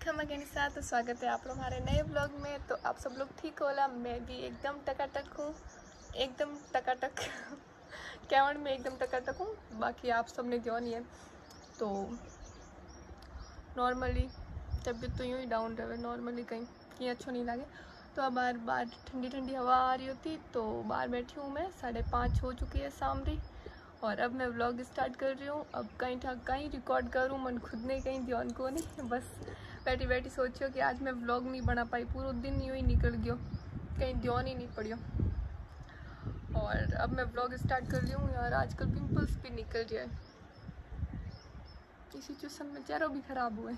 खमा के साथ तो स्वागत है आप लोग हमारे नए ब्लॉग में। तो आप सब लोग ठीक होला, मैं भी एकदम टकाटक हूँ, एकदम टकाटक कैवन में एकदम टकाटक हूँ। बाकी आप सब ने क्यों नहीं है तो नॉर्मली तबीयत तो यूँ ही डाउन रहे, नॉर्मली कहीं अच्छा नहीं लगे। तो अब बाहर ठंडी ठंडी हवा आ रही होती तो बाहर बैठी हूँ मैं। 5:30 हो चुकी है शाम री और अब मैं व्लॉग स्टार्ट कर रही हूँ। अब कहीं रिकॉर्ड करूँ मन खुद ने कहीं ध्यान को नहीं, बस बैठी बैठी सोचियो कि आज मैं व्लॉग नहीं बना पाई, पूरा दिन यूँ ही निकल गयो, कहीं ध्यान ही नहीं पड़ियो। और अब मैं व्लॉग स्टार्ट कर रही हूँ। यार आजकल पिंपल्स भी निकल जाए, इस सिचुएशन में चेहरा भी खराब हुए,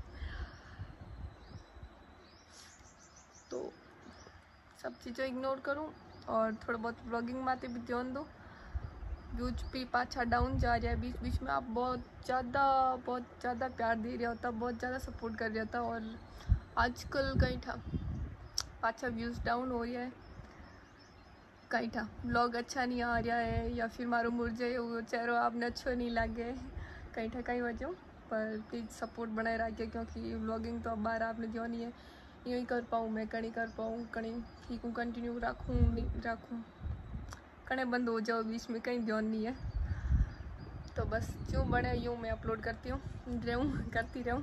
तो सब चीज़ें इग्नोर करूँ और थोड़ा बहुत व्लॉगिंग माते भी ध्यान दूँ। व्यूज भी पाछा डाउन जा रहा है, बीच बीच में आप बहुत ज़्यादा प्यार दे रहा होता, बहुत ज़्यादा सपोर्ट कर रहा था, और आजकल कहीं था पाछा व्यूज़ डाउन हो रहा है, कहीं था व्लॉग अच्छा नहीं आ रहा है, या फिर मारो मुरझे वो चेहरा आपने अच्छा नहीं लगे, कहीं था कहीं वजह। पर प्लीज़ सपोर्ट बनाए रखिए, क्योंकि व्लॉगिंग तो अब बाहर आपने जो नहीं है यूँ ही कर पाऊँ, मैं कहीं कर पाऊँ, कहीं ठीक हूँ, कंटिन्यू रखूँ नहीं रखूँ, कहीं बंद हो जाओ बीच में, कहीं ध्यान नहीं है। तो बस क्यों बने यूँ मैं अपलोड करती करती रहूँ।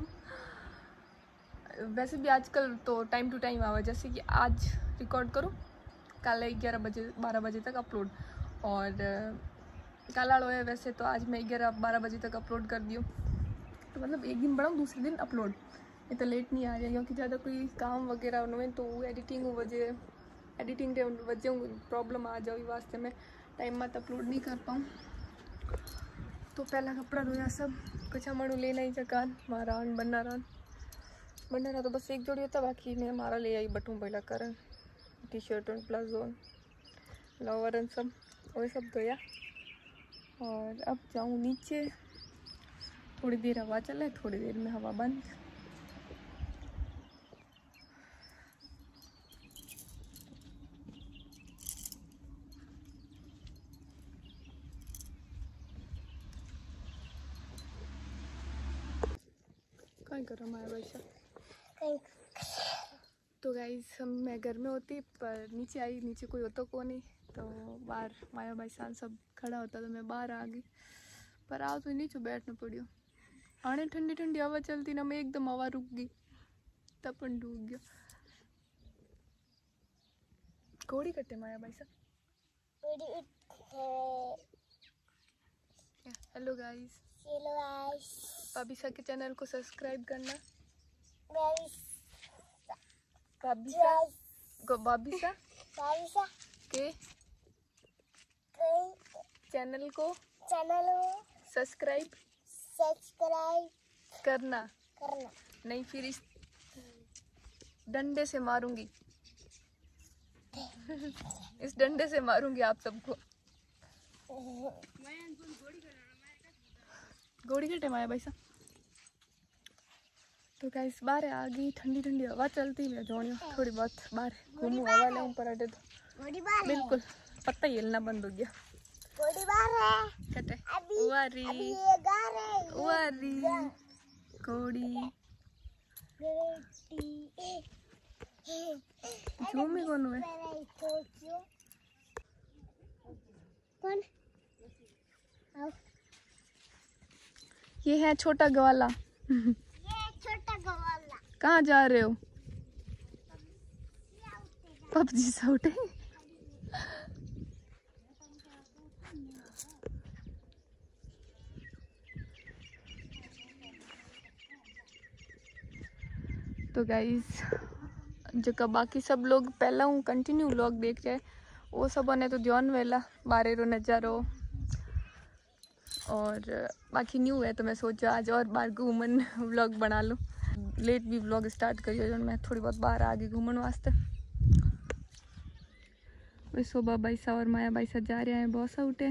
वैसे भी आजकल तो टाइम टू टाइम आवा, जैसे कि आज रिकॉर्ड करूँ, कल 12 बजे तक अपलोड, और कल आड़ो है वैसे तो आज मैं 11-12 बजे तक अपलोड कर दियो। तो मतलब एक दिन बढ़ाऊँ दूसरे दिन अपलोड, ये तो लेट नहीं आ रहा, क्योंकि ज़्यादा कोई काम वगैरह उनमें तो एडिटिंग के वजह प्रॉब्लम आ जाओ, वास्ते में टाइम मत अपलोड नहीं कर पाऊँ। तो पहला कपड़ा धोया, सब कुछ मणु लेना ही चकान मारान बनना तो बस एक जोड़ी होता, बाकी मैं मारा ले आई बटू पहला कर टी शर्ट और प्लाजो लोवर सब वही सब धोया। और अब जाऊँ नीचे, थोड़ी देर हवा चले, थोड़ी देर में हवा बंद। कहीं करो माया वैसा। तो गाइस मैं घर में होती पर नीचे आई, नीचे कोई होता को नहीं, तो बाहर माया भाई सान सब खड़ा होता तो मैं बाहर आ गई। पर आओ तो नीचे बैठना पड़ियो, आने ठंडी ठंडी हवा चलती ना, मैं एकदम हवा रुक गई, तपन डूब गया। घोड़ी कटे माया भाई साहब। हेलो गाइस, भाभी सा के चैनल को सब्सक्राइब करना, भाभी सा के चैनल को सब्सक्राइब करना, नहीं फिर इस डंडे से मारूंगी इस डंडे से मारूंगी आप सबको। घोड़ी कटे माया भाई साहब। तो गाइस बाहर आ गई, ठंडी ठंडी हवा चलती है, जोड़ियो थोड़ी बहुत बाहर घूमू, हवा ले ऊपर अटे तो बिल्कुल पत्ता ही हिलना बंद हो गया। कटे वारी घोड़ी झूमी कौन है? कौन? ये है छोटा ग्वाला। कहाँ जा रहे हो? पबजी से उठे। तो गाइस जो बाकी सब लोग पहला हूँ कंटिन्यू व्लॉग देख रहे, वो सब ने तो ध्यान वेला बारे रो नजारो, और बाकी न्यू है तो मैं सोचा आज और बाहर घूमन व्लॉग बना लूँ। लेट भी व्लॉग स्टार्ट करियो, जो मैं थोड़ी बहुत बाहर आ गई घूमन वास्ते। शोभा भाई सा और माया भाई सा जा रहे हैं, बहुत सा उठे।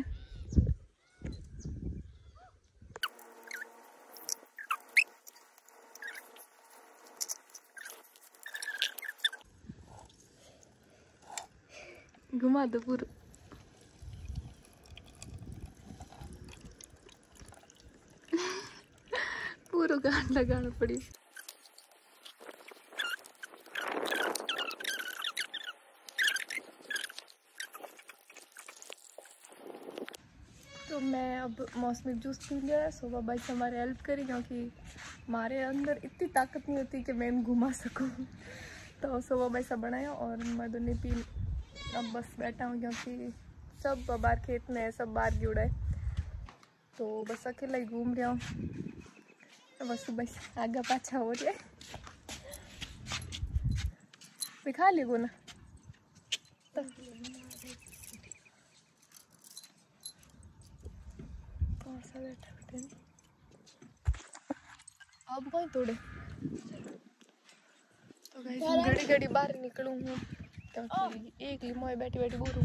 घुमा दो पूरा। पूरा गान लगाना पड़ी। अब मौसमी जूस पी लिया है। सोबा भाई से हमारे हेल्प करी क्योंकि हमारे अंदर इतनी ताकत नहीं होती कि मैं इन घुमा सकूं। तो सोबा भाई से बनाया और मधु ने पी। अब बस बैठा हूँ क्योंकि सब बाहर खेत में है, सब बाहर गिड़ा है, तो बस अकेला ही घूम रहा हूँ। तो बस बस आगे पाछा हो रहा है। दिखा लियो ना तो अब कोई तोड़े तो घड़ी घड़ी बाहर निकलूँ हूँ क्योंकि एक लिमोए बैठी बैठी बोलूँ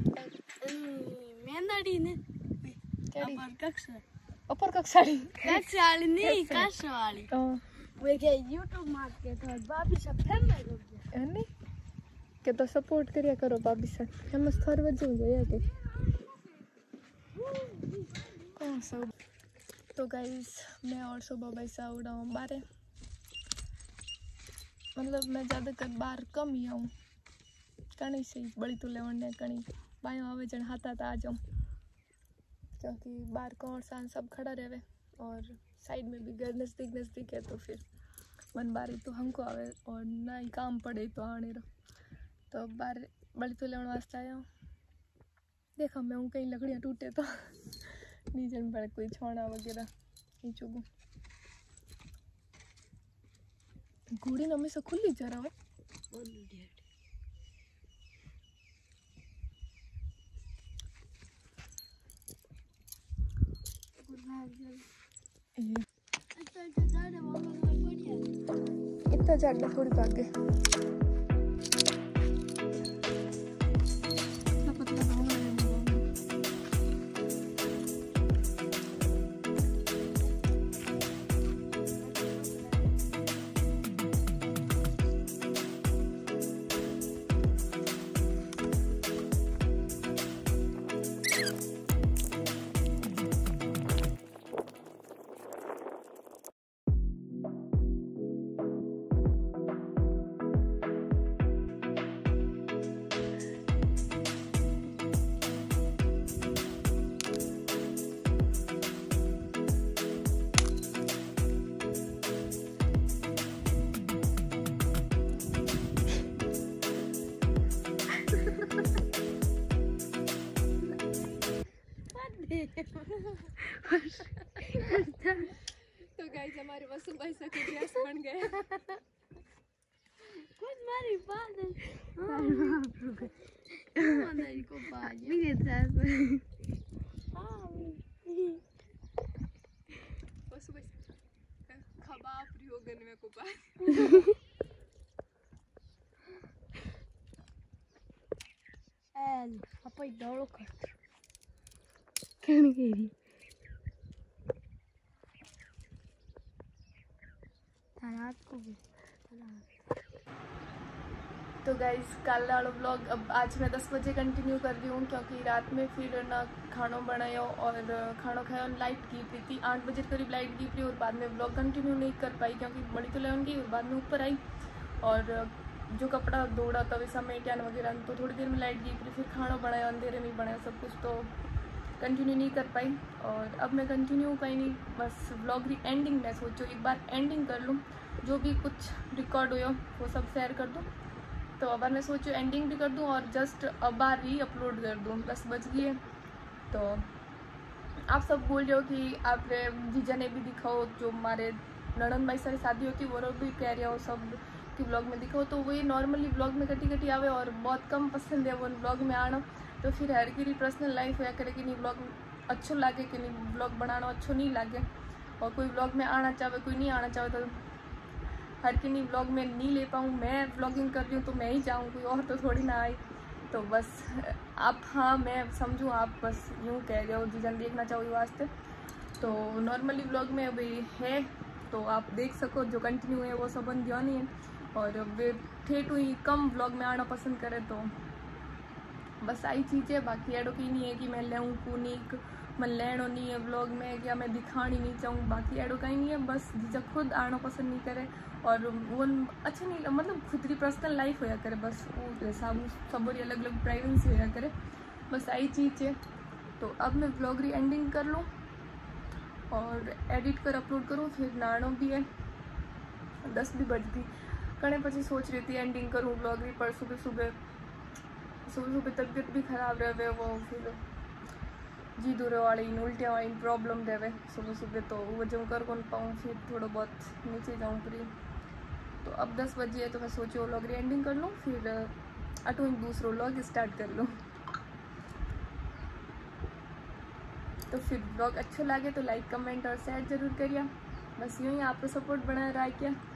अपर कक्षाड़ी नहीं कक्षा वाली वे के YouTube मार्केट और भाभी सब फेमस हो गया है नहीं के तो सपोर्ट करिया करो भाभी से फेमस थोड़ी वजह हो जाए के कौन सा। तो गाइस मैं और सुबह भाई सा उड़ा हूँ बारे, मतलब मैं ज़्यादातर बाहर कम ही आऊँ। कणी से बड़ी तो लेवने कणी बायों आवे जन हाथा आ जाऊँ क्योंकि बाहर कौन सान सब खड़ा रहे और साइड में भी घर नज़दीक नज़दीक है, तो फिर मन बारी तो हमको आवे और ना ही काम पड़े तो आने रहो। तो बाहर बड़ी तो लेवन वास्ते आया हूँ। देखा मैं कहीं लकड़ियाँ टूटे तो नीचे पड़े कोई छोड़ा वगैरह नहीं चुगू। घोड़ी न हमेशा खुली जा रहा है। इतना ज़्यादा थोड़ी भागे तो गाइस हमारे वसूल भाई से ड्रेस बन गए। कुछ मारी बात है मेरे को बाज मेरे साथ वसूल भाई खबाब रियोगन में को बाज एल apa idolo kan gini रात को भी। तो गाइस कल वाला व्लॉग अब आज मैं 10 बजे कंटिन्यू कर रही हूँ क्योंकि रात में फिर ना खाना बनाया और खाना खाया और लाइट की पी थी 8 बजे करीब लाइट की पी और बाद में व्लॉग कंटिन्यू नहीं कर पाई क्योंकि बड़ी तो लेवन गई और बाद में ऊपर आई और जो कपड़ा दौड़ा तब समेटियान वगैरह तो थोड़ी देर में लाइट गई फिर खाना बनाया अंधेरे में बनाया सब कुछ तो कंटिन्यू नहीं कर पाई। और अब मैं कंटिन्यू कहीं नहीं बस व्लॉग की एंडिंग मैं सोचो एक बार एंडिंग कर लूँ, जो भी कुछ रिकॉर्ड हुआ वो सब शेयर कर दूँ। तो अब मैं सोचो एंडिंग भी कर दूँ और जस्ट अब बार ही अपलोड कर दूँ। 10 बज गई है तो आप सब बोल रहे हो कि आप जीजा ने भी दिखाओ, जो हमारे ननन भाई सारी शादी होती है वो भी कह रहे हो सब कि व्लॉग में दिखाओ। तो वही नॉर्मली व्लॉग में कटी कटी आवे और बहुत कम पसंद है वो व्लॉग में आना। तो फिर हर की पर्सनल लाइफ होया करे कि नहीं व्लॉग अच्छो लगे कि नहीं व्लॉग बनाना अच्छो नहीं लगे और कोई व्लॉग में आना चाहे कोई नहीं आना चाहे तो हर की नहीं व्लॉग में नहीं ले पाऊँ। मैं व्लॉगिंग कर रही हूँ तो मैं ही जाऊँ, कोई और तो थोड़ी ना आई। तो बस आप हाँ मैं समझूँ आप बस यूँ कह रहे हो जीजन देखना चाहो वास्ते। तो नॉर्मली व्लॉग में अभी है तो आप देख सको, जो कंटिन्यू है वो सब ध्यान ही है और वे ठेठ हुई कम व्लॉग में आना पसंद करे तो बस आई चीज़ है। बाकी एडो की नहीं है कि मैं लेऊँ कूनिक मैं लेनो नहीं है व्लॉग में या मैं दिखानी नहीं चाहूँ, बाकी एडो कहीं नहीं है। बस जीजा खुद आना पसंद नहीं करे और वो अच्छा नहीं मतलब खुद की पर्सनल लाइफ होया करे, बस वो हिसाब सब अलग अलग प्राइवेसी होया करे, बस आई चीज़ है। तो अब मैं व्लॉग री एंडिंग कर लूँ और एडिट कर अपलोड करूँ। फिर नानो भी है, 10 भी बज गई कने पीछे सोच रही थी एंडिंग करूँ ब्लॉग भी, पर सुबह सुबह तबीयत भी खराब रहे वो, फिर जी दूर वाली उल्टिया वाली प्रॉब्लम रहे सुबह तो वो जो कर कौन पाऊँ, फिर थोड़ा बहुत नीचे जाऊँ पूरी। तो अब 10 बजे है तो मैं सोची वो व्लॉग एंडिंग कर लूँ, फिर अटू दूसरा व्लॉग स्टार्ट कर लूँ। तो फिर व्लॉग अच्छा लगे तो लाइक कमेंट और शेयर जरूर करिए। बस यूँ ही आपको सपोर्ट बनाए रहा क्या।